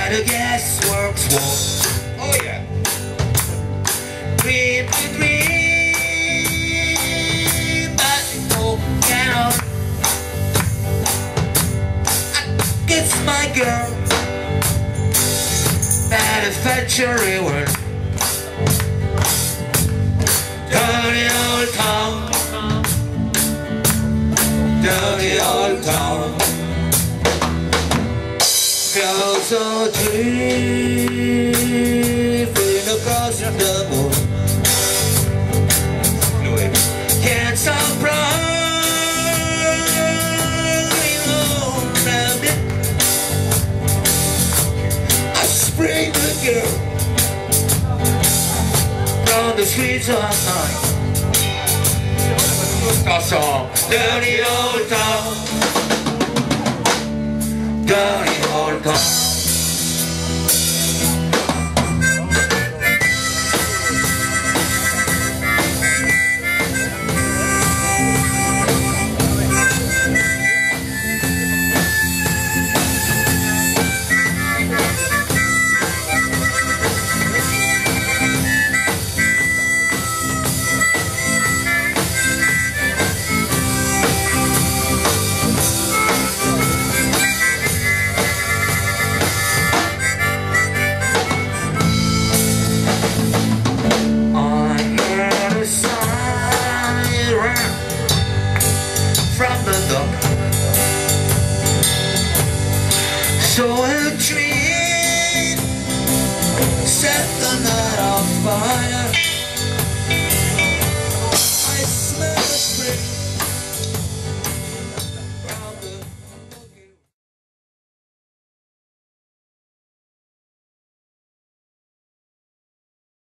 by the gasworks wall. Oh yeah. Dream to dream, but oh cannot. It's my girl, manufacturing world. Dirty old town, dirty old town. Girls are drifting across the moon. Can't stop running around it. I spring the girl from the streets of night. Our song, dirty old town, dirty old town.